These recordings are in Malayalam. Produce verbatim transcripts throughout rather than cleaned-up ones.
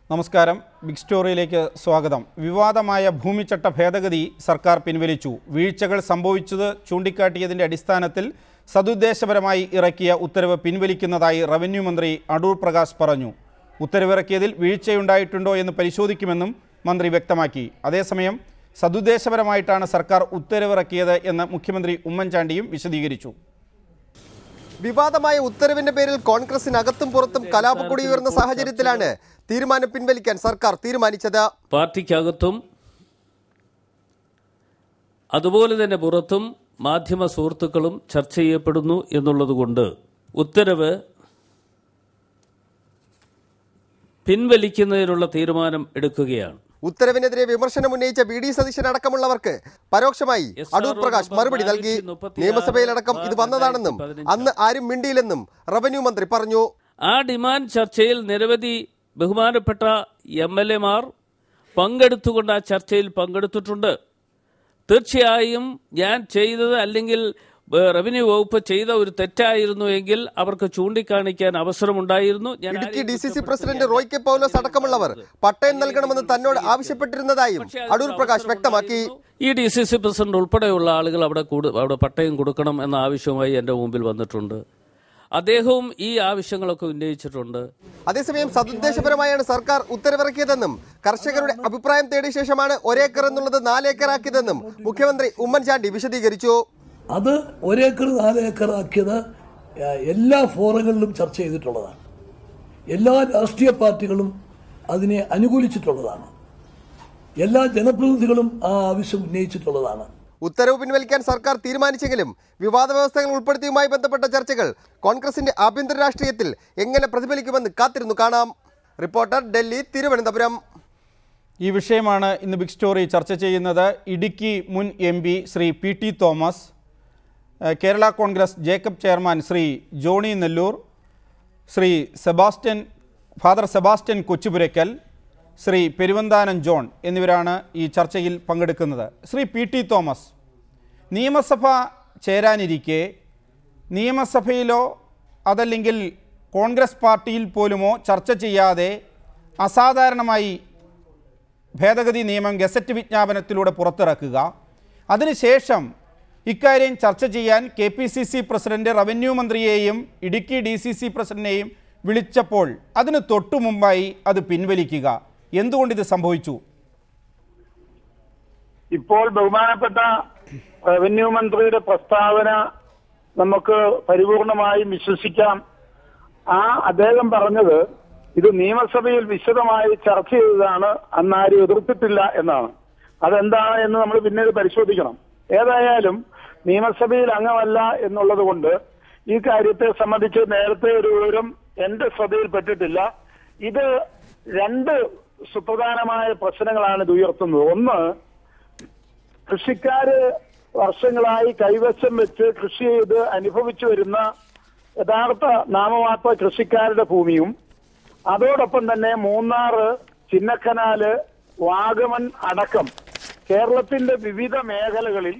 നമസ്കാരം. ബിഗ് സ്റ്റോറിയിലേക്ക് സ്വാഗതം. വിവാദമായ ഭൂമിച്ചട്ട ഭേദഗതി സർക്കാർ പിൻവലിച്ചു. വീഴ്ചകൾ സംഭവിച്ചത് ചൂണ്ടിക്കാട്ടിയതിൻ്റെ അടിസ്ഥാനത്തിൽ സതുദ്ദേശപരമായി ഇറക്കിയ ഉത്തരവ് പിൻവലിക്കുന്നതായി റവന്യൂ മന്ത്രി അടൂർ പ്രകാശ് പറഞ്ഞു. ഉത്തരവിറക്കിയതിൽ വീഴ്ചയുണ്ടായിട്ടുണ്ടോ എന്ന് പരിശോധിക്കുമെന്നും മന്ത്രി വ്യക്തമാക്കി. അതേസമയം സതുദ്ദേശപരമായിട്ടാണ് സർക്കാർ ഉത്തരവിറക്കിയത് എന്ന് മുഖ്യമന്ത്രി ഉമ്മൻചാണ്ടിയും വിശദീകരിച്ചു. വിവാദമായ ഉത്തരവിന്റെ പേരിൽ കോൺഗ്രസിനകത്തും പുറത്തും കലാപക്കൊടി ഉയർന്ന സാഹചര്യത്തിലാണ് തീരുമാനം പിൻവലിക്കാൻ സർക്കാർ തീരുമാനിച്ചത്. പാർട്ടിക്കകത്തും അതുപോലെ തന്നെ പുറത്തും മാധ്യമ സുഹൃത്തുക്കളും ചർച്ച ചെയ്യപ്പെടുന്നു എന്നുള്ളതുകൊണ്ട് ഉത്തരവ് പിൻവലിക്കുന്നതിനുള്ള തീരുമാനം എടുക്കുകയാണ്. ഉത്തരവിനെതിരെ വിമർശനം ഉന്നയിച്ച വി ഡി സതീശൻ അടക്കമുള്ളവർക്ക് പരോക്ഷമായി അടൂർ പ്രകാശ് മറുപടി നൽകി. നിയമസഭയിലടക്കം ഇത് വന്നതാണെന്നും അന്ന് ആരും മിണ്ടിയില്ലെന്നും റവന്യൂ മന്ത്രി പറഞ്ഞു. ആ ഡിമാൻഡ് ചർച്ചയിൽ നിരവധി ബഹുമാനപ്പെട്ട എം എൽ എമാർ പങ്കെടുത്തുകൊണ്ട് ആ ചർച്ചയിൽ പങ്കെടുത്തിട്ടുണ്ട്. തീർച്ചയായും ഞാൻ ചെയ്തത് അല്ലെങ്കിൽ റവന്യൂ വകുപ്പ് ചെയ്ത ഒരു തെറ്റായിരുന്നു എങ്കിൽ അവർക്ക് ചൂണ്ടിക്കാണിക്കാൻ അവസരമുണ്ടായിരുന്നു. Idukki D C C president Roy K Paulose അടക്കമുള്ളവർ പട്ടയം നൽകണമെന്ന് തന്നോട് ആവശ്യപ്പെട്ടിരുന്നതായും അടൂർ പ്രകാശ് വ്യക്തമാക്കി. ഈ ഡി സി സി പ്രസിഡന്റ് ഉൾപ്പെടെയുള്ള ആളുകൾ അവിടെ അവിടെ പട്ടയം കൊടുക്കണം എന്ന ആവശ്യവുമായി എന്റെ മുമ്പിൽ വന്നിട്ടുണ്ട്. അദ്ദേഹവും ഈ ആവശ്യങ്ങളൊക്കെ ഉന്നയിച്ചിട്ടുണ്ട്. അതേസമയം സതുദ്ദേശപരമായാണ് സർക്കാർ ഉത്തരവിറക്കിയതെന്നും കർഷകരുടെ അഭിപ്രായം തേടിയ ശേഷമാണ് ഒരേക്കർ എന്നുള്ളത് നാലേക്കറാക്കിയതെന്നും മുഖ്യമന്ത്രി ഉമ്മൻചാണ്ടി വിശദീകരിച്ചു. അത് ഒരേക്കർ നാല് ഏക്കർ ആക്കിയത് എല്ലാ ഫോറങ്ങളിലും ചർച്ച ചെയ്തിട്ടുള്ളതാണ്. എല്ലാ രാഷ്ട്രീയ പാർട്ടികളും അതിനെ അനുകൂലിച്ചിട്ടുള്ളതാണ്. എല്ലാ ജനപ്രതിനിധികളും ആ ആവശ്യം ഉന്നയിച്ചിട്ടുള്ളതാണ്. ഉത്തരവ് പിൻവലിക്കാൻ സർക്കാർ തീരുമാനിച്ചെങ്കിലും വിവാദ വ്യവസ്ഥകൾ ഉൾപ്പെടുത്തിയുമായി ബന്ധപ്പെട്ട ചർച്ചകൾ കോൺഗ്രസിന്റെ ആഭ്യന്തര രാഷ്ട്രീയത്തിൽ എങ്ങനെ പ്രതിഫലിക്കുമെന്ന് കാത്തിരുന്നു കാണാം. റിപ്പോർട്ടർ, ഡൽഹി, തിരുവനന്തപുരം. ഈ വിഷയമാണ് ഇന്ന് ബിഗ് സ്റ്റോറി ചർച്ച ചെയ്യുന്നത്. ഇടുക്കി മുൻ M P Shri P T Thomas, Kerala Congress Jacob chairman Shri Johny Nellore, Shri Sebastian father Sebastian Kochupurackal, Shri Peruvanthanam John എന്നിവരാണ് ഈ ചർച്ചയിൽ പങ്കെടുക്കുന്നത്. ശ്രീ പി ടി തോമസ്, നിയമസഭ ചേരാനിരിക്കെ നിയമസഭയിലോ അതല്ലെങ്കിൽ കോൺഗ്രസ് പാർട്ടിയിൽ പോലുമോ ചർച്ച ചെയ്യാതെ അസാധാരണമായി ഭേദഗതി നിയമം ഗസറ്റ് വിജ്ഞാപനത്തിലൂടെ പുറത്തിറക്കുക, അതിനുശേഷം ഇക്കാര്യം ചർച്ച ചെയ്യാൻ K P C C president revenue മന്ത്രിയെയും ഇടുക്കി ഡി സി സി പ്രസിഡന്റിനെയും വിളിച്ചപ്പോൾ അതിന് തൊട്ടു മുമ്പായി അത് പിൻവലിക്കുക, എന്തുകൊണ്ടിത് സംഭവിച്ചു? ഇപ്പോൾ ബഹുമാനപ്പെട്ട റവന്യൂ മന്ത്രിയുടെ പ്രസ്താവന നമുക്ക് പരിപൂർണമായും വിശ്വസിക്കാം. ആ അദ്ദേഹം പറഞ്ഞത് ഇത് നിയമസഭയിൽ വിശദമായി ചർച്ച ചെയ്തതാണ്, അന്നാരും എതിർത്തിട്ടില്ല എന്നാണ്. അതെന്താണ് എന്ന് നമ്മൾ പിന്നീട് പരിശോധിക്കണം. ഏതായാലും നിയമസഭയിൽ അംഗമല്ല എന്നുള്ളത് കൊണ്ട് ഈ കാര്യത്തെ സംബന്ധിച്ച് നേരത്തെ ഒരു വിവരം എന്റെ ശ്രദ്ധയിൽപ്പെട്ടിട്ടില്ല. ഇത് രണ്ട് സുപ്രധാനമായ പ്രശ്നങ്ങളാണ് ഇത് ഉയർത്തുന്നത്. ഒന്ന്, കൃഷിക്കാര് വർഷങ്ങളായി കൈവശം വെച്ച് കൃഷി ചെയ്ത് അനുഭവിച്ചു വരുന്ന യഥാർത്ഥ നാമമാത്ര കൃഷിക്കാരുടെ ഭൂമിയും അതോടൊപ്പം തന്നെ മൂന്നാറ്, ചിന്നക്കനാല്, വാഗമൺ അടക്കം കേരളത്തിന്റെ വിവിധ മേഖലകളിൽ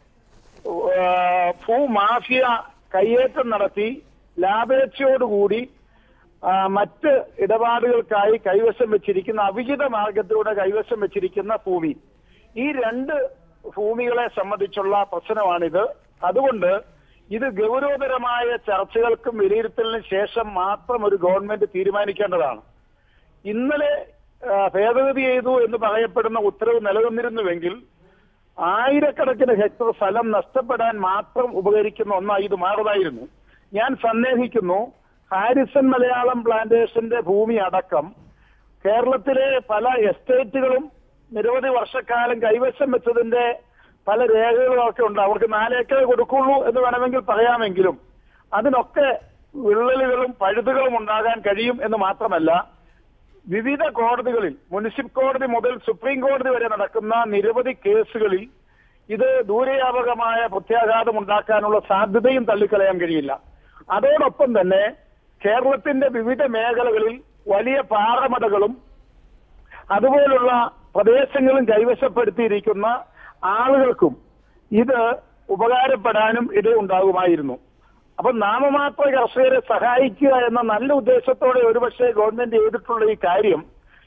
ഭൂമാഫിയ കയ്യേറ്റം നടത്തി ലാഭേച്ഛയോടുകൂടി മറ്റ് ഇടപാടുകൾക്കായി കൈവശം വെച്ചിരിക്കുന്ന അവിഹിത മാർഗത്തിലൂടെ കൈവശം വെച്ചിരിക്കുന്ന ഭൂമി, ഈ രണ്ട് ഭൂമികളെ സംബന്ധിച്ചുള്ള പ്രശ്നമാണിത്. അതുകൊണ്ട് ഇത് ഗൗരവതരമായ ചർച്ചകൾക്കും വിലയിരുത്തലിനും ശേഷം മാത്രം ഒരു ഗവൺമെന്റ് തീരുമാനിക്കേണ്ടതാണ്. ഇന്നലെ ഭേദഗതി ചെയ്തു എന്ന് പറയപ്പെടുന്ന ഉത്തരവ് നിലനിന്നിരുന്നുവെങ്കിൽ ആയിരക്കണക്കിന് ഹെക്ടർ സ്ഥലം നഷ്ടപ്പെടാൻ മാത്രം ഉപകരിക്കുന്ന ഒന്നായി ഇത് മാറുമായിരുന്നു. ഞാൻ സന്ദേഹിക്കുന്നു ഹാരിസൺ മലയാളം പ്ലാന്റേഷന്റെ ഭൂമി അടക്കം കേരളത്തിലെ പല എസ്റ്റേറ്റുകളും നിരവധി വർഷക്കാലം കൈവശം വെച്ചതിന്റെ പല രേഖകളും ഒക്കെ ഉണ്ട്. അവർക്ക് നാലേക്കർ കൊടുക്കുള്ളൂ എന്ന് വേണമെങ്കിൽ പറയാമെങ്കിലും അതിനൊക്കെ വിള്ളലുകളും പഴുതുകളും ഉണ്ടാകാൻ കഴിയും എന്ന് മാത്രമല്ല, വിവിധ കോടതികളിൽ മുനിസിപ്പൽ കോടതി മുതൽ സുപ്രീം കോടതി വരെ നടക്കുന്ന നിരവധി കേസുകളിൽ ഇത് ദൂരവ്യാപകമായ പ്രത്യാഘാതം ഉണ്ടാക്കാനുള്ള സാധ്യതയും തള്ളിക്കളയാൻ കഴിയില്ല. അതോടൊപ്പം തന്നെ കേരളത്തിന്റെ വിവിധ മേഖലകളിൽ വലിയ പാറമടകളും അതുപോലുള്ള പ്രദേശങ്ങളും കൈവശപ്പെടുത്തിയിരിക്കുന്ന ആളുകൾക്കും ഇത് ഉപകാരപ്പെടാനും ഇടയുണ്ടാകുമായിരുന്നു. അപ്പൊ നാമമാത്ര കർഷകരെ സഹായിക്കുക എന്ന നല്ല ഉദ്ദേശത്തോടെ ഒരുപക്ഷെ ഗവൺമെന്റ് ചെയ്തിട്ടുള്ള ഈ കാര്യം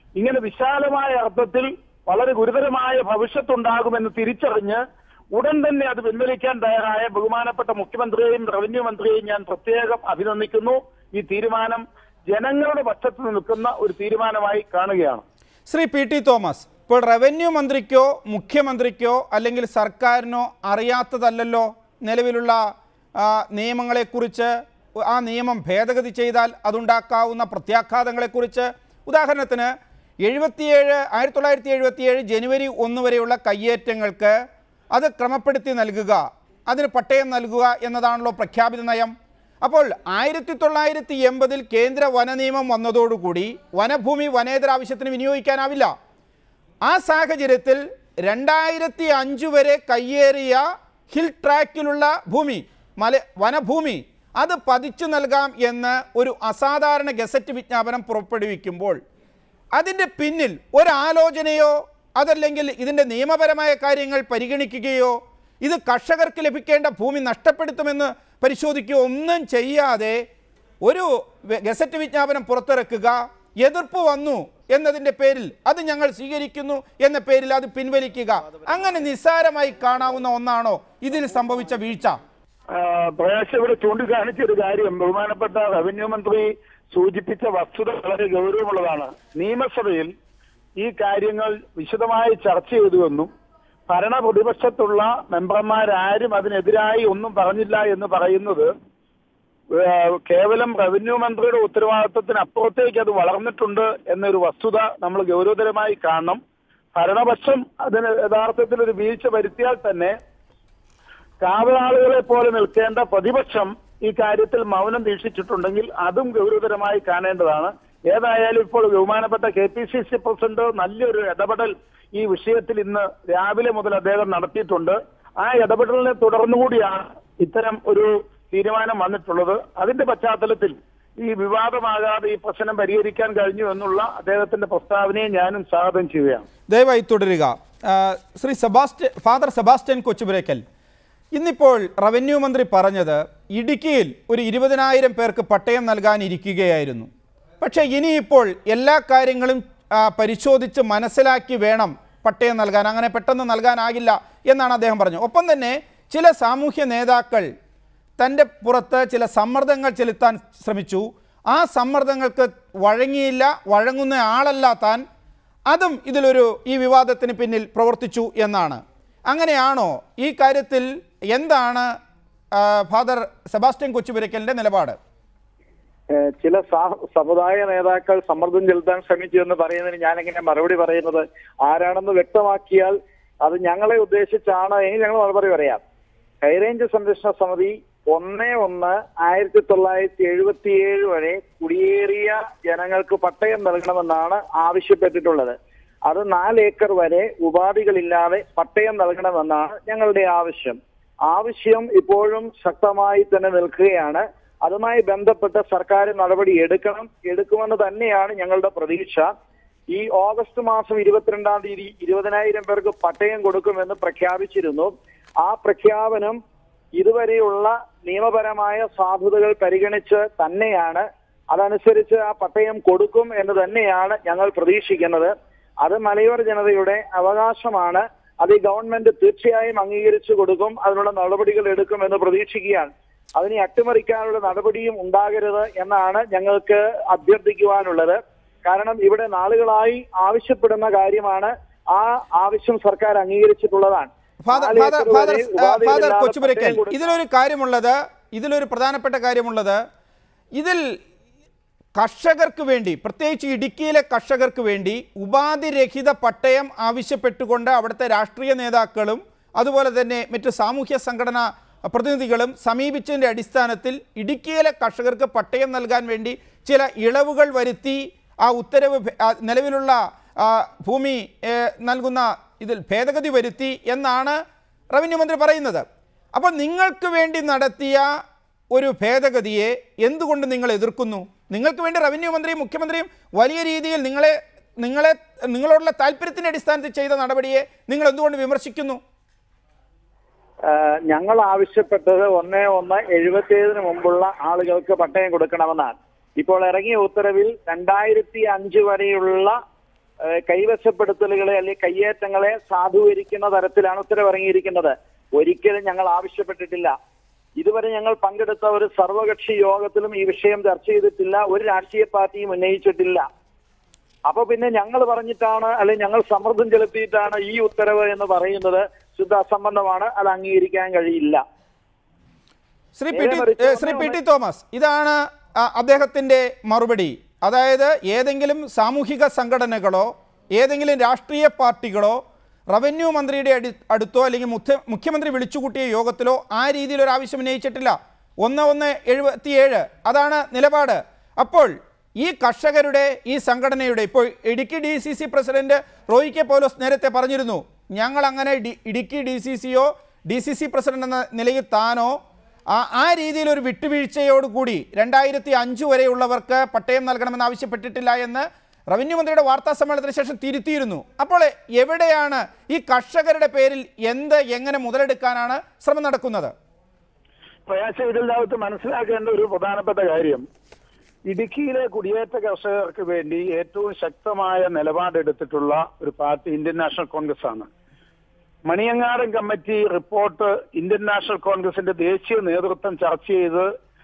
ഇങ്ങനെ വിശാലമായ അർത്ഥത്തിൽ വളരെ ഗുരുതരമായ ഭവിഷ്യത്തുണ്ടാകുമെന്ന് തിരിച്ചറിഞ്ഞ് ഉടൻ തന്നെ അത് പിൻവലിക്കാൻ തയ്യാറായ ബഹുമാനപ്പെട്ട മുഖ്യമന്ത്രിയെയും റവന്യൂ മന്ത്രിയെയും ഞാൻ പ്രത്യേകം അഭിനന്ദിക്കുന്നു. ഈ തീരുമാനം ജനങ്ങളുടെ പക്ഷത്ത് നിൽക്കുന്ന ഒരു തീരുമാനമായി കാണുകയാണ്. ശ്രീ പി ടി തോമസ്, ഇപ്പോൾ റവന്യൂ മന്ത്രിക്കോ മുഖ്യമന്ത്രിക്കോ അല്ലെങ്കിൽ സർക്കാരിനോ അറിയാത്തതല്ലല്ലോ നിലവിലുള്ള നിയമങ്ങളെക്കുറിച്ച്, ആ നിയമം ഭേദഗതി ചെയ്താൽ അതുണ്ടാക്കാവുന്ന പ്രത്യാഘാതങ്ങളെക്കുറിച്ച്. ഉദാഹരണത്തിന് എഴുപത്തിയേഴ് ആയിരത്തി തൊള്ളായിരത്തി എഴുപത്തിയേഴ് ജനുവരി ഒന്ന് വരെയുള്ള കയ്യേറ്റങ്ങൾക്ക് അത് ക്രമപ്പെടുത്തി നൽകുക, അതിന് പട്ടയം നൽകുക എന്നതാണല്ലോ പ്രഖ്യാപിത നയം. അപ്പോൾ ആയിരത്തി തൊള്ളായിരത്തി എൺപതിൽ കേന്ദ്ര വന നിയമം വന്നതോടുകൂടി വനഭൂമി വനേതര ആവശ്യത്തിന് വിനിയോഗിക്കാനാവില്ല. ആ സാഹചര്യത്തിൽ രണ്ടായിരത്തി അഞ്ച് വരെ കയ്യേറിയ ഹിൽ ട്രാക്കിലുള്ള ഭൂമി മല വനഭൂമി അത് പതിച്ചു നൽകാം എന്ന് ഒരു അസാധാരണ ഗസറ്റ് വിജ്ഞാപനം പുറപ്പെടുവിക്കുമ്പോൾ അതിൻ്റെ പിന്നിൽ ഒരാലോചനയോ അതല്ലെങ്കിൽ ഇതിൻ്റെ നിയമപരമായ കാര്യങ്ങൾ പരിഗണിക്കുകയോ ഇത് കർഷകർക്ക് ലഭിക്കേണ്ട ഭൂമി നഷ്ടപ്പെടുത്തുമെന്ന് പരിശോധിക്കുകയോ ഒന്നും ചെയ്യാതെ ഒരു ഗസറ്റ് വിജ്ഞാപനം പുറത്തിറക്കുക, എതിർപ്പ് വന്നു എന്നതിൻ്റെ പേരിൽ അത് ഞങ്ങൾ സ്വീകരിക്കുന്നു എന്ന പേരിൽ അത് പിൻവലിക്കുക, അങ്ങനെ നിസ്സാരമായി കാണാവുന്ന ഒന്നാണോ ഇതിൽ സംഭവിച്ച വീഴ്ച? പ്രയാസം ഇവിടെ ചൂണ്ടിക്കാണിച്ചൊരു കാര്യം, ബഹുമാനപ്പെട്ട റവന്യൂ മന്ത്രി സൂചിപ്പിച്ച വസ്തുത വളരെ ഗൗരവമുള്ളതാണ്. നിയമസഭയിൽ ഈ കാര്യങ്ങൾ വിശദമായി ചർച്ച ചെയ്തുവെന്നും ഭരണ പ്രതിപക്ഷത്തുള്ള മെമ്പർമാരാരും അതിനെതിരായി ഒന്നും പറഞ്ഞില്ല എന്ന് പറയുന്നത് കേവലം റവന്യൂ മന്ത്രിയുടെ ഉത്തരവാദിത്വത്തിന് അപ്പുറത്തേക്ക് അത് വളർന്നിട്ടുണ്ട് എന്നൊരു വസ്തുത നമ്മൾ ഗൗരവതരമായി കാണണം. ഭരണപക്ഷം അതിന് യഥാർത്ഥത്തിൽ ഒരു വീഴ്ച വരുത്തിയാൽ തന്നെ കാവലാളുകളെ പോലെ നിൽക്കേണ്ട പ്രതിപക്ഷം ഈ കാര്യത്തിൽ മൗനം ദീക്ഷിച്ചിട്ടുണ്ടെങ്കിൽ അതും ഗൗരവതരമായി കാണേണ്ടതാണ്. ഏതായാലും ഇപ്പോൾ ബഹുമാനപ്പെട്ട K P C C president നല്ലൊരു ഇടപെടൽ ഈ വിഷയത്തിൽ ഇന്ന് രാവിലെ മുതൽ അദ്ദേഹം നടത്തിയിട്ടുണ്ട്. ആ ഇടപെടലിനെ തുടർന്നുകൂടിയാണ് ഇത്തരം ഒരു തീരുമാനം വന്നിട്ടുള്ളത്. അതിന്റെ പശ്ചാത്തലത്തിൽ ഈ വിവാദമാകാതെ ഈ പ്രശ്നം പരിഹരിക്കാൻ കഴിഞ്ഞു എന്നുള്ള അദ്ദേഹത്തിന്റെ പ്രസ്താവനയെ ഞാനും സ്വാഗതം ചെയ്യുകയാണ്. ദയവായി തുടരുക. ശ്രീ സെബാസ്റ്റ്യൻ ഫാദർ സെബാസ്റ്റ്യൻ കൊച്ചുപുരയ്ക്കൽ, ഇന്നിപ്പോൾ റവന്യൂ മന്ത്രി പറഞ്ഞത് ഇടുക്കിയിൽ ഒരു ഇരുപതിനായിരം പേർക്ക് പട്ടയം നൽകാനിരിക്കുകയായിരുന്നു. പക്ഷേ ഇനിയിപ്പോൾ എല്ലാ കാര്യങ്ങളും പരിശോധിച്ച് മനസ്സിലാക്കി വേണം പട്ടയം നൽകാൻ, അങ്ങനെ പെട്ടെന്ന് നൽകാനാകില്ല എന്നാണ് അദ്ദേഹം പറഞ്ഞത്. ഒപ്പം തന്നെ ചില സാമൂഹ്യ നേതാക്കൾ തൻ്റെ പുറത്ത് ചില സമ്മർദ്ദങ്ങൾ ചെലുത്താൻ ശ്രമിച്ചു. ആ സമ്മർദ്ദങ്ങൾക്ക് വഴങ്ങിയില്ല, വഴങ്ങുന്ന ആളല്ല താൻ, അതും ഇതിലൊരു ഈ വിവാദത്തിന് പിന്നിൽ പ്രവർത്തിച്ചു എന്നാണ്. അങ്ങനെയാണോ? ഈ കാര്യത്തിൽ എന്താണ് ഫാദർ സെബാസ്റ്റ്യൻ കൊച്ചുപുരയ്ക്കലിന്റെ നിലപാട്? ചില സമുദായ നേതാക്കൾ സമ്മർദ്ദം ചെലുത്താൻ ശ്രമിച്ചു എന്ന് പറയുന്നതിന് ഞാൻ എങ്ങനെ മറുപടി പറയുന്നത്? ആരാണെന്ന് വ്യക്തമാക്കിയാൽ അത് ഞങ്ങളെ ഉദ്ദേശിച്ചാണ് എങ്കിൽ ഞങ്ങൾ മറുപടി പറയാം. ഹൈറേഞ്ച് സംരക്ഷണ സമിതി ഒന്ന് ഒന്ന് ആയിരത്തി തൊള്ളായിരത്തി എഴുപത്തിയേഴ് വരെ കുടിയേറിയ ജനങ്ങൾക്ക് പട്ടയം നൽകണമെന്നാണ് ആവശ്യപ്പെട്ടിട്ടുള്ളത്. അത് നാല് ഏക്കർ വരെ ഉപാധികളില്ലാതെ പട്ടയം നൽകണമെന്നാണ് ഞങ്ങളുടെ ആവശ്യം. ആവശ്യം ഇപ്പോഴും ശക്തമായി തന്നെ നിൽക്കുകയാണ്. അതുമായി ബന്ധപ്പെട്ട് സർക്കാർ നടപടി എടുക്കണം, എടുക്കുമെന്ന് തന്നെയാണ് ഞങ്ങളുടെ പ്രതീക്ഷ. ഈ ഓഗസ്റ്റ് മാസം ഇരുപത്തിരണ്ടാം തീയതി ഇരുപതിനായിരം പേർക്ക് പട്ടയം കൊടുക്കുമെന്ന് പ്രഖ്യാപിച്ചിരുന്നു. ആ പ്രഖ്യാപനം ഇതുവരെയുള്ള നിയമപരമായ സാധുതകൾ പരിഗണിച്ച് തന്നെയാണ്, അതനുസരിച്ച് ആ പട്ടയം കൊടുക്കും എന്ന് തന്നെയാണ് ഞങ്ങൾ പ്രതീക്ഷിക്കുന്നത്. അത് മലയോര ജനതയുടെ അവകാശമാണ്. അത് ഈ ഗവൺമെന്റ് തീർച്ചയായും അംഗീകരിച്ചു കൊടുക്കും, അതിനുള്ള നടപടികൾ എടുക്കും എന്ന് പ്രതീക്ഷിക്കുകയാണ്. അതിനെ അട്ടിമറിക്കാനുള്ള നടപടിയും ഉണ്ടാകരുത് എന്നാണ് ഞങ്ങൾക്ക് അഭ്യർത്ഥിക്കുവാനുള്ളത്. കാരണം ഇവിടെ നാളുകളായി ആവശ്യപ്പെടുന്ന കാര്യമാണ്. ആ ആവശ്യം സർക്കാർ അംഗീകരിച്ചിട്ടുള്ളതാണ്. ഫാദർ കൊച്ചുപുരയ്ക്കൽ, ഇതിലൊരു കാര്യമുള്ളത്, ഇതിലൊരു പ്രധാനപ്പെട്ട കാര്യമുള്ളത്, ഇതിൽ കർഷകർക്ക് വേണ്ടി, പ്രത്യേകിച്ച് ഇടുക്കിയിലെ കർഷകർക്ക് വേണ്ടി ഉപാധിരഹിത പട്ടയം ആവശ്യപ്പെട്ടുകൊണ്ട് അവിടുത്തെ രാഷ്ട്രീയ നേതാക്കളും അതുപോലെ തന്നെ മറ്റ് സാമൂഹ്യ സംഘടനാ പ്രതിനിധികളും സമീപിച്ചതിൻ്റെ അടിസ്ഥാനത്തിൽ ഇടുക്കിയിലെ കർഷകർക്ക് പട്ടയം നൽകാൻ വേണ്ടി ചില ഇളവുകൾ വരുത്തി ആ ഉത്തരവ് നിലവിലുള്ള ഭൂമി നൽകുന്ന ഇതിൽ ഭേദഗതി വരുത്തി എന്നാണ് റവന്യൂ മന്ത്രി പറയുന്നത്. അപ്പോൾ നിങ്ങൾക്ക് വേണ്ടി നടത്തിയ ഒരു ഭേദഗതിയെ എന്തുകൊണ്ട് നിങ്ങൾ എതിർക്കുന്നു? നിങ്ങൾക്ക് വേണ്ടി റവന്യൂ മന്ത്രിയും മുഖ്യമന്ത്രിയും വലിയ രീതിയിൽ നിങ്ങളെ നിങ്ങളെ നിങ്ങളോടുള്ള താല്പര്യത്തിൻ്റെ അടിസ്ഥാനത്തിൽ ചെയ്ത നടപടിയെ നിങ്ങൾ എന്തുകൊണ്ട് വിമർശിക്കുന്നു? ഞങ്ങൾ ആവശ്യപ്പെട്ടത് ഒന്നേ ഒന്ന് എഴുപത്തിയേഴിന് മുമ്പുള്ള ആളുകൾക്ക് പട്ടയം കൊടുക്കണമെന്നാണ്. ഇപ്പോൾ ഇറങ്ങിയ ഉത്തരവിൽ രണ്ടായിരത്തി അഞ്ച് വരെയുള്ള കൈവശപ്പെടുത്തലുകളെ അല്ലെങ്കിൽ കയ്യേറ്റങ്ങളെ സാധൂകരിക്കുന്ന തരത്തിലാണ് ഉത്തരവിറങ്ങിയിരിക്കുന്നത്. ഒരിക്കലും ഞങ്ങൾ ആവശ്യപ്പെട്ടിട്ടില്ല. ഇതുവരെ ഞങ്ങൾ പങ്കെടുത്ത ഒരു സർവകക്ഷി യോഗത്തിലും ഈ വിഷയം ചർച്ച ചെയ്തിട്ടില്ല. ഒരു രാഷ്ട്രീയ പാർട്ടിയും ഉന്നയിച്ചിട്ടില്ല. അപ്പൊ പിന്നെ ഞങ്ങൾ പറഞ്ഞിട്ടാണ് അല്ലെങ്കിൽ ഞങ്ങൾ സമ്മർദ്ദം ചെലുത്തിയിട്ടാണ് ഈ ഉത്തരവ് എന്ന് പറയുന്നത് ശുദ്ധ അസംബന്ധമാണ്. അത് അംഗീകരിക്കാൻ കഴിയില്ല. Shri P T Shri P T Thomas, ഇതാണ് അദ്ദേഹത്തിന്റെ മറുപടി. അതായത് ഏതെങ്കിലും സാമൂഹിക സംഘടനകളോ ഏതെങ്കിലും രാഷ്ട്രീയ പാർട്ടികളോ റവന്യൂ മന്ത്രിയുടെ അടി അടുത്തോ അല്ലെങ്കിൽ മുഖ്യ മുഖ്യമന്ത്രി വിളിച്ചുകൂട്ടിയ യോഗത്തിലോ ആ രീതിയിൽ ഒരു ആവശ്യം ഉന്നയിച്ചിട്ടില്ല. ഒന്ന് ഒന്ന് എഴുപത്തിയേഴ് അതാണ് നിലപാട്. അപ്പോൾ ഈ കർഷകരുടെ ഈ സംഘടനയുടെ ഇപ്പോൾ Idukki D C C president Roy K Paulose നേരത്തെ പറഞ്ഞിരുന്നു, ഞങ്ങൾ അങ്ങനെ ഇടുക്കി ഡി സി സിയോ ഡി സി സി പ്രസിഡന്റ് എന്ന നിലയിൽ താനോ ആ ആ രീതിയിൽ ഒരു വിട്ടുവീഴ്ചയോടുകൂടി രണ്ടായിരത്തി അഞ്ച് വരെയുള്ളവർക്ക് പട്ടയം നൽകണമെന്ന് ആവശ്യപ്പെട്ടിട്ടില്ല എന്ന് റവന്യൂ മന്ത്രിയുടെ വാർത്താ സമ്മേളനത്തിന് ശേഷം തിരുത്തിയിരുന്നു. അപ്പോൾ എവിടെയാണ് ഈ കർഷകരുടെ പേരിൽ എന്ത് എങ്ങനെ മുതലെടുക്കാനാണ് ശ്രമം നടക്കുന്നത്? പ്രയാസ ഇതിലാവത്ത് മനസ്സിലാക്കേണ്ട ഒരു പ്രധാനപ്പെട്ട കാര്യം, ഇടുക്കിയിലെ കുടിയേറ്റ കർഷകർക്ക് വേണ്ടി ഏറ്റവും ശക്തമായ നിലപാടെടുത്തിട്ടുള്ള ഒരു പാർട്ടി ഇന്ത്യൻ നാഷണൽ കോൺഗ്രസ് ആണ്. മണിയങ്ങാടൻ കമ്മിറ്റി റിപ്പോർട്ട് ഇന്ത്യൻ നാഷണൽ കോൺഗ്രസിന്റെ ദേശീയ നേതൃത്വം ചർച്ച ചെയ്ത്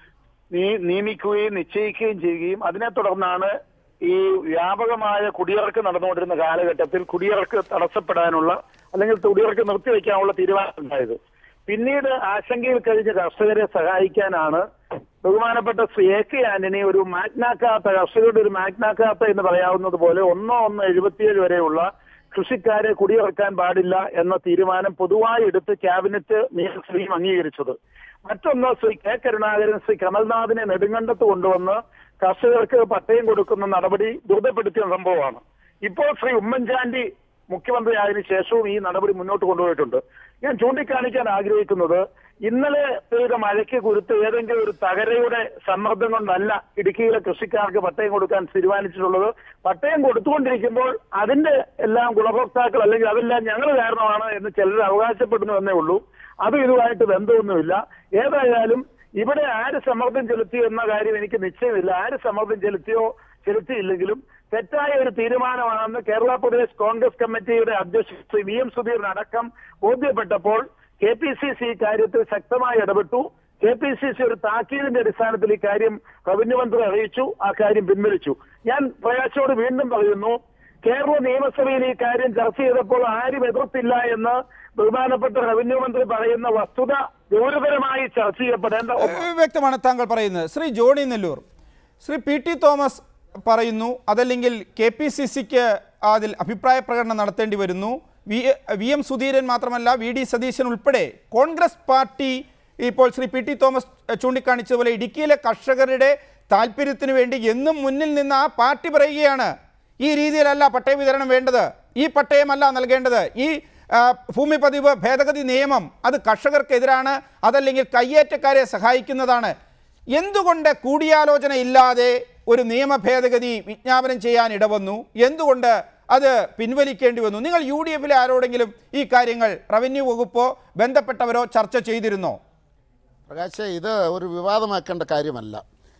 നിയമിക്കുകയും നിശ്ചയിക്കുകയും ചെയ്യുകയും അതിനെ തുടർന്നാണ് ഈ വ്യാപകമായ കുടിയിറക്ക് നടന്നുകൊണ്ടിരുന്ന കാലഘട്ടത്തിൽ കുടിയിറക്ക് തടസ്സപ്പെടാനുള്ള അല്ലെങ്കിൽ കുടിയിറക്ക് നിർത്തിവെക്കാനുള്ള തീരുമാനം ഉണ്ടായത്. പിന്നീട് ആശങ്കയിൽ കഴിഞ്ഞ കർഷകരെ സഹായിക്കാനാണ് ബഹുമാനപ്പെട്ട ശ്രീ എ കെ ആന്റണി ഒരു മാഗ്നാക്കാത്ത കർഷകരുടെ ഒരു മാഗ്നാക്കാത്ത എന്ന് പറയാവുന്നത് പോലെ ഒന്നോ ഒന്ന് എഴുപത്തിയേഴ് വരെയുള്ള കൃഷിക്കാരെ കുടിയിറക്കാൻ പാടില്ല എന്ന തീരുമാനം പൊതുവായി എടുത്ത് ക്യാബിനറ്റ് നിയമസഭയും അംഗീകരിച്ചത്. മറ്റൊന്ന് ശ്രീ കെ കരുണാകരൻ ശ്രീ കമൽനാഥിനെ നെടുങ്കണ്ടത്ത് കൊണ്ടുവന്ന് കർഷകർക്ക് പട്ടയം കൊടുക്കുന്ന നടപടി ദുരിതപ്പെടുത്തിയ സംഭവമാണ്. ഇപ്പോൾ ശ്രീ ഉമ്മൻചാണ്ടി മുഖ്യമന്ത്രിയായതിനു ശേഷവും ഈ നടപടി മുന്നോട്ട് കൊണ്ടുപോയിട്ടുണ്ട്. ഞാൻ ചൂണ്ടിക്കാണിക്കാൻ ആഗ്രഹിക്കുന്നത്, ഇന്നലെ പെയ്ത മഴയ്ക്ക് കുരുത്ത് ഏതെങ്കിലും ഒരു തകരയുടെ സമ്മർദ്ദം കൊണ്ടല്ല ഇടുക്കിയിലെ കൃഷിക്കാർക്ക് പട്ടയം കൊടുക്കാൻ തീരുമാനിച്ചിട്ടുള്ളത്. പട്ടയം കൊടുത്തുകൊണ്ടിരിക്കുമ്പോൾ അതിന്റെ എല്ലാം ഗുണഭോക്താക്കൾ അല്ലെങ്കിൽ അതെല്ലാം ഞങ്ങൾ കാരണമാണ് എന്ന് ചിലർ അവകാശപ്പെടുന്നു എന്നേ ഉള്ളൂ. അതും ഇതുമായിട്ട് ബന്ധമൊന്നുമില്ല. ഏതായാലും ഇവിടെ ആര് സമ്മർദ്ദം ചെലുത്തി എന്ന കാര്യം എനിക്ക് നിശ്ചയമില്ല. ആര് സമ്മർദ്ദം ചെലുത്തിയോ ചെലുത്തിയില്ലെങ്കിലും തെറ്റായ ഒരു തീരുമാനമാണെന്ന് കേരള പ്രദേശ് കോൺഗ്രസ് കമ്മിറ്റിയുടെ അധ്യക്ഷൻ ശ്രീ വി എം സുധീരൻ അടക്കം ബോധ്യപ്പെട്ടപ്പോൾ കെ പി സി സി കാര്യത്തിൽ ശക്തമായി ഇടപെട്ടു. കെ പി സി സി ഒരു താക്കീതിന്റെ അടിസ്ഥാനത്തിൽ ഈ കാര്യം റവന്യൂ മന്ത്രി അറിയിച്ചു. ആ കാര്യം പിൻവലിച്ചു. ഞാൻ പ്രയാസോട് വീണ്ടും പറയുന്നു, കേരള നിയമസഭയിൽ ഈ കാര്യം ചർച്ച ചെയ്തപ്പോൾ ആരും എതിർത്തില്ല എന്ന് ബഹുമാനപ്പെട്ട റവന്യൂ മന്ത്രി പറയുന്ന വസ്തുത ഗൗരവകരമായി ചർച്ച ചെയ്യപ്പെടേണ്ട വ്യക്തമാണ് താങ്കൾ പറയുന്നത്. ശ്രീ ജോണി നെല്ലൂർ, ശ്രീ പി ടി തോമസ് പറയുന്നു അതല്ലെങ്കിൽ കെ പി സി സിക്ക് അതിൽ അഭിപ്രായ പ്രകടനം നടത്തേണ്ടി വരുന്നു. വി വി എം സുധീരൻ മാത്രമല്ല വി ഡി സതീശൻ ഉൾപ്പെടെ കോൺഗ്രസ് പാർട്ടി ഇപ്പോൾ ശ്രീ പി ടി തോമസ് ചൂണ്ടിക്കാണിച്ചതുപോലെ ഇടുക്കിയിലെ കർഷകരുടെ താല്പര്യത്തിന് വേണ്ടി എന്നും മുന്നിൽ നിന്ന് ആ പാർട്ടി പറയുകയാണ്, ഈ രീതിയിലല്ല പട്ടയ വിതരണം വേണ്ടത്, ഈ പട്ടയമല്ല നൽകേണ്ടത്, ഈ ഭൂമി പതിവ് ഭേദഗതി നിയമം അത് കർഷകർക്കെതിരാണ്, അതല്ലെങ്കിൽ കയ്യേറ്റക്കാരെ സഹായിക്കുന്നതാണ്. എന്തുകൊണ്ട് കൂടിയാലോചന ഇല്ലാതെ ഒരു നിയമ ഭേദഗതി വിജ്ഞാപനം ചെയ്യാൻ ഇടവന്നു? എന്തുകൊണ്ട് അത് പിൻവലിക്കേണ്ടി വന്നു? നിങ്ങൾ യു ഡി എഫിലെ ആരോടെങ്കിലും ഈ കാര്യങ്ങൾ റവന്യൂ വകുപ്പോ ബന്ധപ്പെട്ടവരോ ചർച്ച ചെയ്തിരുന്നോ? പ്രകാശ്, ഇത് ഒരു വിവാദമാക്കേണ്ട കാര്യമല്ല.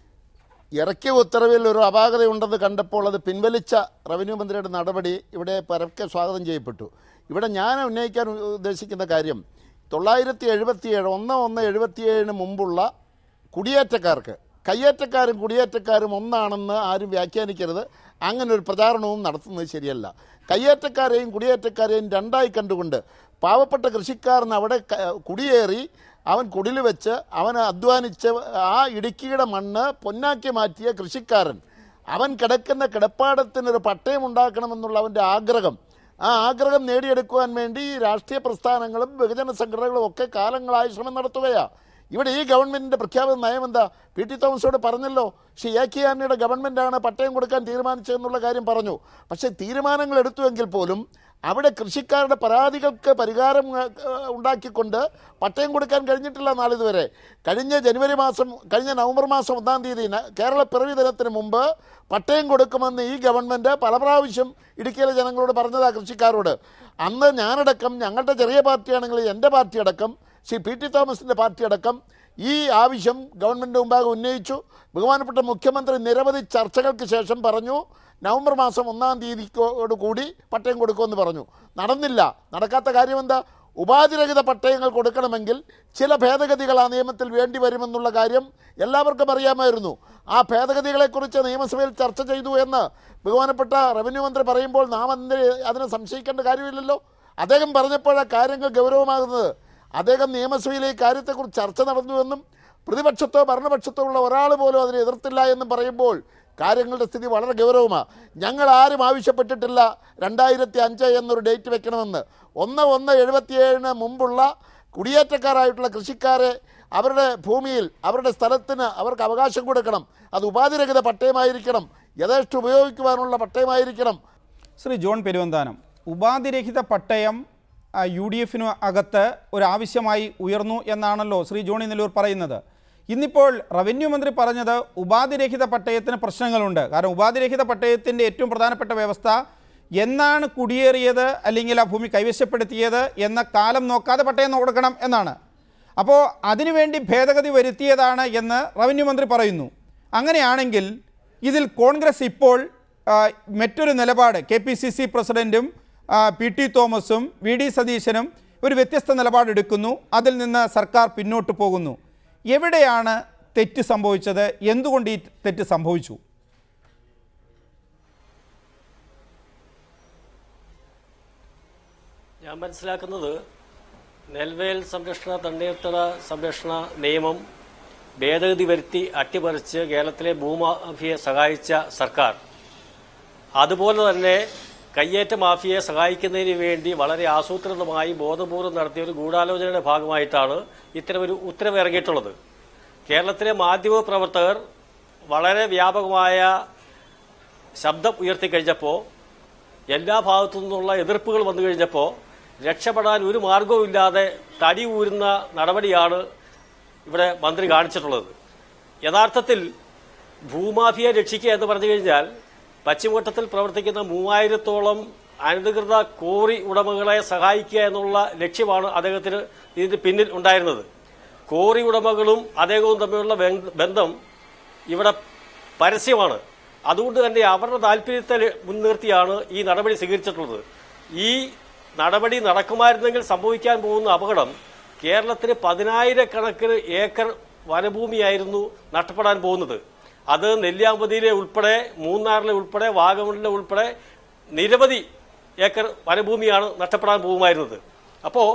ഇറക്കിയ ഉത്തരവിൽ ഒരു അപാകതയുണ്ടെന്ന് കണ്ടപ്പോൾ അത് പിൻവലിച്ച റവന്യൂ മന്ത്രിയുടെ നടപടി ഇവിടെ പരക്കെ സ്വാഗതം ചെയ്യപ്പെട്ടു. ഇവിടെ ഞാൻ ഉന്നയിക്കാൻ ഉദ്ദേശിക്കുന്ന കാര്യം, തൊള്ളായിരത്തി എഴുപത്തിയേഴ് ഒന്ന് ഒന്ന് എഴുപത്തിയേഴിന് മുമ്പുള്ള കുടിയേറ്റക്കാർക്ക്, കയ്യേറ്റക്കാരും കുടിയേറ്റക്കാരും ഒന്നാണെന്ന് ആരും വ്യാഖ്യാനിക്കരുത്. അങ്ങനെ ഒരു പ്രചാരണവും നടത്തുന്നത് ശരിയല്ല. കയ്യേറ്റക്കാരെയും കുടിയേറ്റക്കാരെയും രണ്ടായി കണ്ടുകൊണ്ട് പാവപ്പെട്ട കൃഷിക്കാരന് അവിടെ കുടിയേറി അവൻ കുടിൽ വെച്ച് അവൻ അധ്വാനിച്ച് ആ ഇടുക്കിയുടെ മണ്ണ് പൊന്നാക്കി മാറ്റിയ കൃഷിക്കാരൻ അവൻ കിടക്കുന്ന കിടപ്പാടത്തിനൊരു പട്ടയം ഉണ്ടാക്കണമെന്നുള്ള അവൻ്റെ ആഗ്രഹം, ആ ആഗ്രഹം നേടിയെടുക്കുവാൻ വേണ്ടി രാഷ്ട്രീയ പ്രസ്ഥാനങ്ങളും ബഹുജന സംഘടനകളും ഒക്കെ കാലങ്ങളായി ശ്രമം നടത്തുകയാണ്. ഇവിടെ ഈ ഗവൺമെൻറ്റിൻ്റെ പ്രഖ്യാപിത നയം എന്താ? പി ടി തോമസോട് പറഞ്ഞല്ലോ, ശ്രീ എ കെ ആന്റണിയുടെ ഗവൺമെൻറ്റാണ് പട്ടയം കൊടുക്കാൻ തീരുമാനിച്ചതെന്നുള്ള കാര്യം പറഞ്ഞു. പക്ഷേ തീരുമാനങ്ങൾ എടുത്തുവെങ്കിൽ പോലും അവിടെ കൃഷിക്കാരുടെ പരാതികൾക്ക് പരിഹാരം ഉണ്ടാക്കിക്കൊണ്ട് പട്ടയം കൊടുക്കാൻ കഴിഞ്ഞിട്ടില്ല നാളിതുവരെ. കഴിഞ്ഞ ജനുവരി മാസം കഴിഞ്ഞ നവംബർ മാസം ഒന്നാം തീയതി കേരള പിറവി ദിനത്തിന് മുമ്പ് പട്ടയം കൊടുക്കുമെന്ന് ഈ ഗവൺമെൻറ് പല പ്രാവശ്യം ഇടുക്കിയിലെ ജനങ്ങളോട് പറഞ്ഞതാണ് കൃഷിക്കാരോട്. അന്ന് ഞാനടക്കം, ഞങ്ങളുടെ ചെറിയ പാർട്ടിയാണെങ്കിൽ എൻ്റെ പാർട്ടി അടക്കം, ശ്രീ പി ടി തോമസിൻ്റെ പാർട്ടി അടക്കം ഈ ആവശ്യം ഗവൺമെൻറ് മുമ്പാകെ ഉന്നയിച്ചു. ബഹുമാനപ്പെട്ട മുഖ്യമന്ത്രി നിരവധി ചർച്ചകൾക്ക് ശേഷം പറഞ്ഞു നവംബർ മാസം ഒന്നാം തീയതിയോട് കൂടി പട്ടയം കൊടുക്കുമെന്ന് പറഞ്ഞു. നടന്നില്ല. നടക്കാത്ത കാര്യം എന്താ? ഉപാധിരഹിത പട്ടയങ്ങൾ കൊടുക്കണമെങ്കിൽ ചില ഭേദഗതികൾ ആ നിയമത്തിൽ വേണ്ടി വരുമെന്നുള്ള കാര്യം എല്ലാവർക്കും അറിയാമായിരുന്നു. ആ ഭേദഗതികളെക്കുറിച്ച് നിയമസഭയിൽ ചർച്ച ചെയ്തു എന്ന് ബഹുമാനപ്പെട്ട റവന്യൂ മന്ത്രി പറയുമ്പോൾ നാം അതിന് അതിനെ സംശയിക്കേണ്ട കാര്യമില്ലല്ലോ. അദ്ദേഹം പറഞ്ഞപ്പോഴാണ് കാര്യങ്ങൾ ഗൗരവമാകുന്നത്. അദ്ദേഹം നിയമസഭയിലെ ഈ കാര്യത്തെക്കുറിച്ച് ചർച്ച നടന്നുവെന്നും പ്രതിപക്ഷത്തോ ഭരണപക്ഷത്തോ ഉള്ള ഒരാൾ പോലും അതിനെ എതിർത്തില്ല എന്നും പറയുമ്പോൾ കാര്യങ്ങളുടെ സ്ഥിതി വളരെ ഗൗരവമാണ്. ഞങ്ങൾ ആരും ആവശ്യപ്പെട്ടിട്ടില്ല രണ്ടായിരത്തി അഞ്ച് എന്നൊരു ഡേറ്റ് വെക്കണമെന്ന്. ഒന്ന് ഒന്ന് എഴുപത്തിയേഴിന് മുമ്പുള്ള കുടിയേറ്റക്കാരായിട്ടുള്ള കൃഷിക്കാരെ അവരുടെ ഭൂമിയിൽ അവരുടെ സ്ഥലത്തിന് അവർക്ക് അവകാശം കൊടുക്കണം. അത് ഉപാധിരഹിത പട്ടയമായിരിക്കണം, യഥേഷ്ടം ഉപയോഗിക്കുവാനുള്ള പട്ടയമായിരിക്കണം. ശ്രീ ജോൺ പെരുവന്താനം, ഉപാധിരഹിത പട്ടയം യു ഡി എഫിന് അകത്ത് ഒരാവശ്യമായി ഉയർന്നു എന്നാണല്ലോ ശ്രീ ജോണി നെല്ലൂർ പറയുന്നത്. ഇന്നിപ്പോൾ റവന്യൂ മന്ത്രി പറഞ്ഞത് ഉപാധിരഹിത പട്ടയത്തിന് പ്രശ്നങ്ങളുണ്ട്. കാരണം ഉപാധിരഹിത പട്ടയത്തിൻ്റെ ഏറ്റവും പ്രധാനപ്പെട്ട വ്യവസ്ഥ എന്നാണ് കുടിയേറിയത് അല്ലെങ്കിൽ ആ ഭൂമി കൈവശപ്പെടുത്തിയത് എന്ന കാലം നോക്കാതെ പട്ടയം കൊടുക്കണം എന്നാണ്. അപ്പോൾ അതിനുവേണ്ടി ഭേദഗതി വരുത്തിയതാണ് എന്ന് റവന്യൂ മന്ത്രി പറയുന്നു. അങ്ങനെയാണെങ്കിൽ ഇതിൽ കോൺഗ്രസ് ഇപ്പോൾ മറ്റൊരു നിലപാട്, കെ പി സി സി പ്രസിഡൻറ്റും പി ടി തോമസും വി ഡി സതീശനും ഒരു വ്യത്യസ്ത നിലപാടെടുക്കുന്നു. അതിൽ നിന്ന് സർക്കാർ പിന്നോട്ട് പോകുന്നു. എവിടെയാണ് തെറ്റ് സംഭവിച്ചത്? എന്തുകൊണ്ട് ഈ തെറ്റ് സംഭവിച്ചു? ഞാൻ മനസ്സിലാക്കുന്നത് നെൽവയൽ സംരക്ഷണ തണ്ണീർത്തട സംരക്ഷണ നിയമം ഭേദഗതി വരുത്തി അട്ടിമറിച്ച് കേരളത്തിലെ ഭൂമാഫിയെ സഹായിച്ച സർക്കാർ അതുപോലെ തന്നെ കയ്യേറ്റ മാഫിയയെ സഹായിക്കുന്നതിന് വേണ്ടി വളരെ ആസൂത്രിതമായി ബോധപൂർവ്വം നടത്തിയ ഒരു ഗൂഢാലോചനയുടെ ഭാഗമായിട്ടാണ് ഇത്തരമൊരു ഉത്തരവ് ഇറങ്ങിയിട്ടുള്ളത്. കേരളത്തിലെ മാധ്യമ പ്രവർത്തകർ വളരെ വ്യാപകമായ ശബ്ദം ഉയർത്തിക്കഴിഞ്ഞപ്പോൾ, എല്ലാ ഭാഗത്തു നിന്നുള്ള എതിർപ്പുകൾ വന്നു കഴിഞ്ഞപ്പോൾ രക്ഷപ്പെടാൻ ഒരു മാർഗവുമില്ലാതെ തടി ഊരുന്ന നടപടിയാണ് ഇവിടെ മന്ത്രി കാണിച്ചിട്ടുള്ളത്. യഥാർത്ഥത്തിൽ ഭൂമാഫിയെ രക്ഷിക്കുക എന്ന് പറഞ്ഞു കഴിഞ്ഞാൽ പശ്ചിമഘട്ടത്തിൽ പ്രവർത്തിക്കുന്ന മൂവായിരത്തോളം അനധികൃത കോറി ഉടമകളെ സഹായിക്കുക എന്നുള്ള ലക്ഷ്യമാണ് അദ്ദേഹത്തിന് ഇതിന്റെ പിന്നിൽ ഉണ്ടായിരുന്നത്. കോറി ഉടമകളും അദ്ദേഹവും തമ്മിലുള്ള ബന്ധം ഇവിടെ പരസ്യമാണ്. അതുകൊണ്ട് തന്നെ അവരുടെ താല്പര്യത്തെ മുൻനിർത്തിയാണ് ഈ നടപടി സ്വീകരിച്ചിട്ടുള്ളത്. ഈ നടപടി നടക്കുമായിരുന്നെങ്കിൽ സംഭവിക്കാൻ പോകുന്ന അപകടം കേരളത്തിന് പതിനായിരക്കണക്കിന് ഏക്കർ വനഭൂമിയായിരുന്നു നഷ്ടപ്പെടാൻ പോകുന്നത്. അത് നെല്ലിയാമ്പതിയിലെ ഉൾപ്പെടെ മൂന്നാറിലെ ഉൾപ്പെടെ വാഗമണിലെ ഉൾപ്പെടെ നിരവധി ഏക്കർ വനഭൂമിയാണ് നഷ്ടപ്പെടാൻ പോകുമായിരുന്നത്. അപ്പോൾ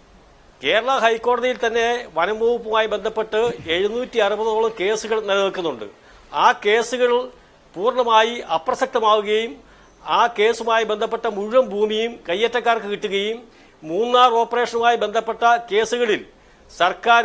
കേരള ഹൈക്കോടതിയിൽ തന്നെ വനം വകുപ്പുമായി ബന്ധപ്പെട്ട് എഴുന്നൂറ്റി അറുപതോളം കേസുകൾ നിലനിൽക്കുന്നുണ്ട്. ആ കേസുകൾ പൂർണ്ണമായി അപ്രസക്തമാവുകയും ആ കേസുമായി ബന്ധപ്പെട്ട മുഴുവൻ ഭൂമിയും കയ്യേറ്റക്കാർക്ക് കിട്ടുകയും മൂന്നാർ ഓപ്പറേഷനുമായി ബന്ധപ്പെട്ട കേസുകളിൽ സർക്കാർ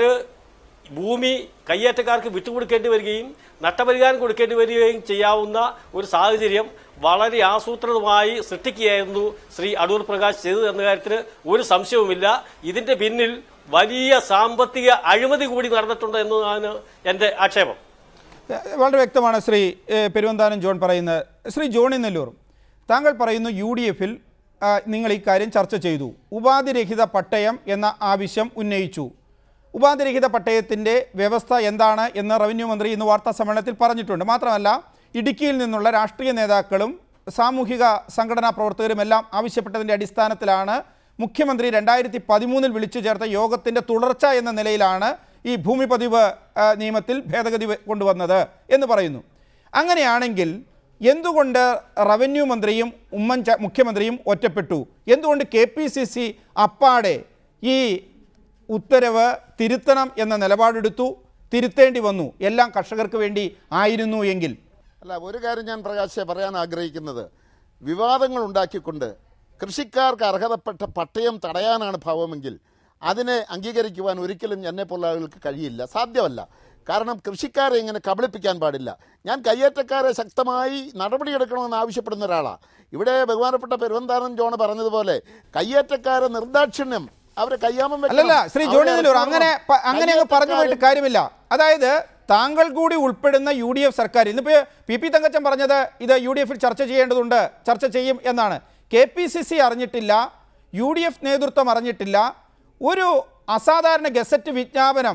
ഭൂമി കയ്യേറ്റക്കാർക്ക് വിട്ടുകൊടുക്കേണ്ടി വരികയും നഷ്ടപരിഹാരം കൊടുക്കേണ്ടി വരികയും ചെയ്യാവുന്ന ഒരു സാഹചര്യം വളരെ ആസൂത്രിതമായി സൃഷ്ടിക്കുകയായിരുന്നു ശ്രീ അടൂർ പ്രകാശ് ചെയ്തത് എന്ന കാര്യത്തിൽ ഒരു സംശയവുമില്ല. ഇതിന്റെ പിന്നിൽ വലിയ സാമ്പത്തിക അഴിമതി കൂടി നടന്നിട്ടുണ്ട് എന്നതാണ് എൻ്റെ ആക്ഷേപം. വളരെ വ്യക്തമാണ് ശ്രീ പെരുവന്താനം ജോൺ പറയുന്നത്. ശ്രീ ജോണി നെല്ലൂർ, താങ്കൾ പറയുന്നു യു ഡി എഫിൽ നിങ്ങൾ ഈ കാര്യം ചർച്ച ചെയ്തു, ഉപാധിരഹിത പട്ടയം എന്ന ആവശ്യം ഉന്നയിച്ചു. ഉപാധിരഹിത പട്ടയത്തിൻ്റെ വ്യവസ്ഥ എന്താണ് എന്ന് റവന്യൂ മന്ത്രി ഇന്ന് വാർത്താ സമ്മേളനത്തിൽ പറഞ്ഞിട്ടുണ്ട്. മാത്രമല്ല ഇടുക്കിയിൽ നിന്നുള്ള രാഷ്ട്രീയ നേതാക്കളും സാമൂഹിക സംഘടനാ പ്രവർത്തകരുമെല്ലാം ആവശ്യപ്പെട്ടതിൻ്റെ അടിസ്ഥാനത്തിലാണ് മുഖ്യമന്ത്രി രണ്ടായിരത്തി പതിമൂന്നിൽ വിളിച്ചു ചേർത്ത യോഗത്തിൻ്റെ തുടർച്ച എന്ന നിലയിലാണ് ഈ ഭൂമി പതിവ് നിയമത്തിൽ ഭേദഗതി കൊണ്ടുവന്നത് എന്ന് പറയുന്നു. അങ്ങനെയാണെങ്കിൽ എന്തുകൊണ്ട് റവന്യൂ മന്ത്രിയും ഉമ്മൻ മുഖ്യമന്ത്രിയും ഒറ്റപ്പെട്ടു? എന്തുകൊണ്ട് കെ പി സി സി അപ്പാടെ ഈ ഉത്തരവ് തിരുത്തണം എന്ന നിലപാടെടുത്തു? തിരുത്തേണ്ടി വന്നു. എല്ലാം കർഷകർക്ക് വേണ്ടി ആയിരുന്നു എങ്കിൽ. അല്ല, ഒരു കാര്യം ഞാൻ പ്രകാശെ പറയാൻ ആഗ്രഹിക്കുന്നത്, വിവാദങ്ങൾ ഉണ്ടാക്കിക്കൊണ്ട് കൃഷിക്കാർക്ക് അർഹതപ്പെട്ട പട്ടയം തടയാനാണ് ഭാവമെങ്കിൽ അതിനെ അംഗീകരിക്കുവാൻ ഒരിക്കലും എന്നെപ്പോലുള്ള ആളുകൾക്ക് കഴിയില്ല, സാധ്യമല്ല. കാരണം കൃഷിക്കാരെ ഇങ്ങനെ കബളിപ്പിക്കാൻ പാടില്ല. ഞാൻ കയ്യേറ്റക്കാരെ ശക്തമായി നടപടിയെടുക്കണമെന്ന് ആവശ്യപ്പെടുന്ന ഒരാളാണ്. ഇവിടെ ബഹുമാനപ്പെട്ട പെരുവന്താനം ജോൺ പറഞ്ഞതുപോലെ കയ്യേറ്റക്കാരെ നിർദാക്ഷിണ്യം അവരെ കയ്യാമം അല്ലല്ല ശ്രീ ജോണി നെല്ലൂർ, അങ്ങനെ അങ്ങനെ അങ്ങ് പറഞ്ഞു പോയിട്ട് കാര്യമില്ല. അതായത് താങ്കൾ കൂടി ഉൾപ്പെടുന്ന യു ഡി എഫ് സർക്കാർ, ഇന്നിപ്പോൾ പി പി തങ്കച്ചൻ പറഞ്ഞത് ഇത് യു ഡി എഫിൽ ചർച്ച ചെയ്യേണ്ടതുണ്ട്, ചർച്ച ചെയ്യും എന്നാണ്. കെ പി സി സി അറിഞ്ഞിട്ടില്ല, യു ഡി എഫ് നേതൃത്വം അറിഞ്ഞിട്ടില്ല. ഒരു അസാധാരണ ഗസറ്റ് വിജ്ഞാപനം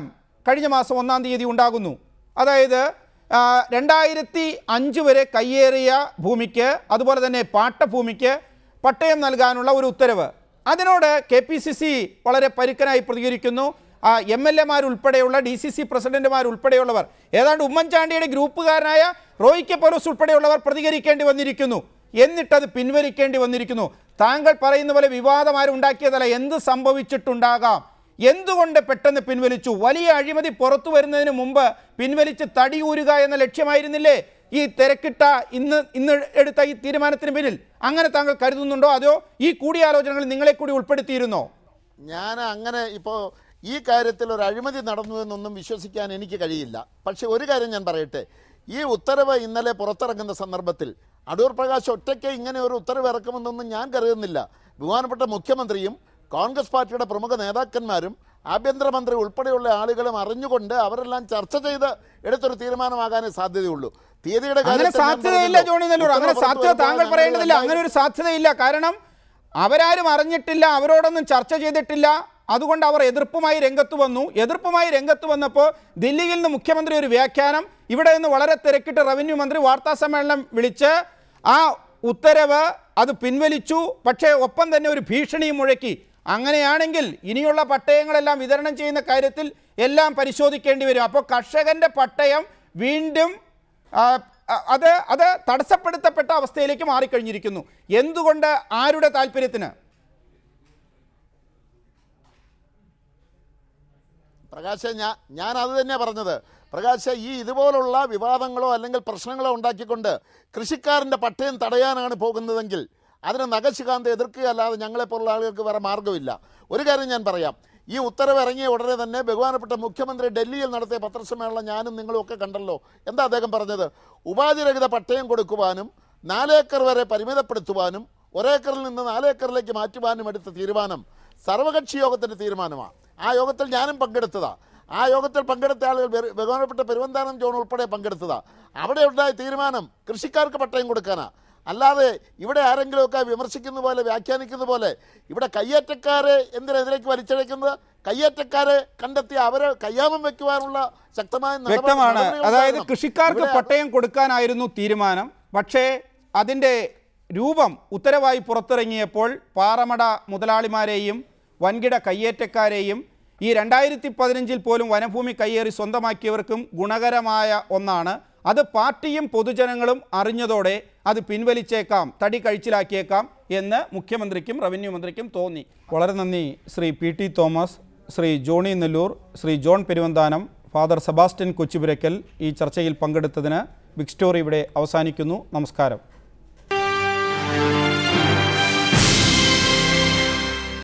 കഴിഞ്ഞ മാസം ഒന്നാം തീയതി ഉണ്ടാകുന്നു. അതായത് രണ്ടായിരത്തി അഞ്ച് വരെ കയ്യേറിയ ഭൂമിക്ക് അതുപോലെ തന്നെ പാട്ടഭൂമിക്ക് പട്ടയം നൽകാനുള്ള ഒരു ഉത്തരവ്. അതിനോട് കെ പി സി സി വളരെ പരുക്കനായി പ്രതികരിക്കുന്നു. എം എൽ എമാരുൾപ്പെടെയുള്ള ഡി സി സി പ്രസിഡന്റുമാരുൾപ്പെടെയുള്ളവർ, ഏതാണ്ട് ഉമ്മൻചാണ്ടിയുടെ ഗ്രൂപ്പുകാരനായ റോയ് കെ പൗലോസ് ഉൾപ്പെടെയുള്ളവർ പ്രതികരിക്കേണ്ടി വന്നിരിക്കുന്നു. എന്നിട്ടത് പിൻവലിക്കേണ്ടി വന്നിരിക്കുന്നു. താങ്കൾ പറയുന്ന പോലെ വിവാദം ആരും ഉണ്ടാക്കിയതല്ല. എന്ത് സംഭവിച്ചിട്ടുണ്ടാകാം? എന്തുകൊണ്ട് പെട്ടെന്ന് പിൻവലിച്ചു? വലിയ അഴിമതി പുറത്തു വരുന്നതിന് മുമ്പ് പിൻവലിച്ച് തടിയൂരുക എന്ന ലക്ഷ്യമായിരുന്നില്ലേ ഈ തിരക്കിട്ട ഇന്ന് ഇന്ന് എടുത്ത ഈ തീരുമാനത്തിന് പിന്നിൽ? അങ്ങനെ താങ്കൾ കരുതുന്നുണ്ടോ? അതോ ഈ കൂടിയാലോചനകൾ നിങ്ങളെ കൂടി ഉൾപ്പെടുത്തിയിരുന്നോ? ഞാൻ അങ്ങനെ ഇപ്പോൾ ഈ കാര്യത്തിൽ ഒരു അഴിമതി നടന്നു എന്നൊന്നും വിശ്വസിക്കാൻ എനിക്ക് കഴിയില്ല. പക്ഷെ ഒരു കാര്യം ഞാൻ പറയട്ടെ, ഈ ഉത്തരവ് ഇന്നലെ പുറത്തിറങ്ങുന്ന സന്ദർഭത്തിൽ അടൂർ പ്രകാശ് ഒറ്റയ്ക്ക് ഇങ്ങനെ ഒരു ഉത്തരവ് ഇറക്കുമെന്നൊന്നും ഞാൻ കരുതുന്നില്ല. ബഹുമാനപ്പെട്ട മുഖ്യമന്ത്രിയും കോൺഗ്രസ് പാർട്ടിയുടെ പ്രമുഖ നേതാക്കന്മാരും ആഭ്യന്തരമന്ത്രി ഉൾപ്പെടെയുള്ള ആളുകളും അറിഞ്ഞുകൊണ്ട് അവരെല്ലാം ചർച്ച ചെയ്ത് എടുത്തൊരു തീരുമാനമാകാനേ സാധ്യതയുള്ളൂ. തീയതിയുടെ സാധ്യതയില്ല ജോണി നെല്ലൂർ, അങ്ങനെ സാധ്യത താങ്കൾ പറയേണ്ടതില്ല. അങ്ങനെ ഒരു സാധ്യതയില്ല. കാരണം അവരാരും അറിഞ്ഞിട്ടില്ല, അവരോടൊന്നും ചർച്ച ചെയ്തിട്ടില്ല. അതുകൊണ്ട് അവർ എതിർപ്പുമായി രംഗത്ത് വന്നു. എതിർപ്പുമായി രംഗത്ത് വന്നപ്പോൾ ദില്ലിയിൽ നിന്ന് മുഖ്യമന്ത്രി ഒരു വ്യാഖ്യാനം, ഇവിടെ നിന്ന് വളരെ തിരക്കിട്ട് റവന്യൂ മന്ത്രി വാർത്താ സമ്മേളനം വിളിച്ച് ആ ഉത്തരവ് അത് പിൻവലിച്ചു. പക്ഷേ ഒപ്പം തന്നെ ഒരു ഭീഷണിയും മുഴക്കി. അങ്ങനെയാണെങ്കിൽ ഇനിയുള്ള പട്ടയങ്ങളെല്ലാം വിതരണം ചെയ്യുന്ന കാര്യത്തിൽ എല്ലാം പരിശോധിക്കേണ്ടി വരും. അപ്പോൾ കർഷകന്റെ പട്ടയം വീണ്ടും അത് അത് തടസ്സപ്പെടുത്തപ്പെട്ട അവസ്ഥയിലേക്ക് മാറിക്കഴിഞ്ഞിരിക്കുന്നു. എന്തുകൊണ്ട്? ആരുടെ താല്പര്യത്തിന്? പ്രകാശ്, ഞാൻ ഞാൻ അത് തന്നെയാണ് പറഞ്ഞത്. പ്രകാശ്, ഈ ഇതുപോലുള്ള വിവാദങ്ങളോ അല്ലെങ്കിൽ പ്രശ്നങ്ങളോ ഉണ്ടാക്കിക്കൊണ്ട് കൃഷിക്കാരൻ്റെ പട്ടയം തടയാനാണ് പോകുന്നതെങ്കിൽ അതിനെ നഖശികാന്ത് എതിർക്കുകയല്ലാതെ ഞങ്ങളെപ്പോലുള്ള ആളുകൾക്ക് വേറെ മാർഗ്ഗമില്ല. ഒരു കാര്യം ഞാൻ പറയാം, ഈ ഉത്തരവ് ഇറങ്ങിയ ഉടനെ തന്നെ ബഹുമാനപ്പെട്ട മുഖ്യമന്ത്രി ഡൽഹിയിൽ നടത്തിയ പത്രസമ്മേളനം ഞാനും നിങ്ങളും ഒക്കെ കണ്ടല്ലോ. എന്താ അദ്ദേഹം പറഞ്ഞത്? ഉപാധിരഹിത പട്ടയം കൊടുക്കുവാനും നാലേക്കർ വരെ പരിമിതപ്പെടുത്തുവാനും ഒരേക്കറിൽ നിന്ന് നാലേക്കറിലേക്ക് മാറ്റുവാനും എടുത്ത തീരുമാനം സർവകക്ഷി യോഗത്തിൻ്റെ തീരുമാനമാണ്. ആ യോഗത്തിൽ ഞാനും പങ്കെടുത്തതാണ്. ആ യോഗത്തിൽ പങ്കെടുത്ത ആളുകൾ ബഹുമാനപ്പെട്ട പെരുവന്താനം ജോൺ ഉൾപ്പെടെ പങ്കെടുത്തതാണ്. അവിടെ ഉണ്ടായ തീരുമാനം കൃഷിക്കാർക്ക് പട്ടയം കൊടുക്കാനാണ്. അല്ലാതെ ഇവിടെ ആരെങ്കിലുമൊക്കെ വിമർശിക്കുന്ന പോലെ വ്യാഖ്യാനിക്കുന്ന പോലെ ഇവിടെ കയ്യേറ്റക്കാരെ എന്തിനെതിരേക്ക് വലിച്ചഴക്കുന്നത്? കയ്യേറ്റക്കാരെ കണ്ടെത്തി അവരെ കയ്യാമം വെക്കുവാനുള്ള ശക്തമായ വ്യക്തമാണ്. അതായത് കൃഷിക്കാർക്ക് പട്ടയം കൊടുക്കാനായിരുന്നു തീരുമാനം. പക്ഷേ അതിൻ്റെ രൂപം ഉത്തരവായി പുറത്തിറങ്ങിയപ്പോൾ പാറമട മുതലാളിമാരെയും വൻകിട കയ്യേറ്റക്കാരെയും ഈ രണ്ടായിരത്തി പതിനഞ്ചിൽ പോലും വനഭൂമി കയ്യേറി സ്വന്തമാക്കിയവർക്കും ഗുണകരമായ ഒന്നാണ്. അത് പാർട്ടിയും പൊതുജനങ്ങളും അറിഞ്ഞതോടെ അത് പിൻവലിച്ചേക്കാം, തടി കഴിച്ചിലാക്കിയേക്കാം എന്ന് മുഖ്യമന്ത്രിക്കും റവന്യൂ മന്ത്രിക്കും തോന്നി. വളരെ നന്ദി Shri P T Thomas, Shri Johny Nellore, Shri John Peruvanthanam, father Sebastian Kochupurackal ഈ ചർച്ചയിൽ പങ്കെടുത്തതിന്. ബിഗ് സ്റ്റോറി ഇവിടെ അവസാനിക്കുന്നു. നമസ്കാരം.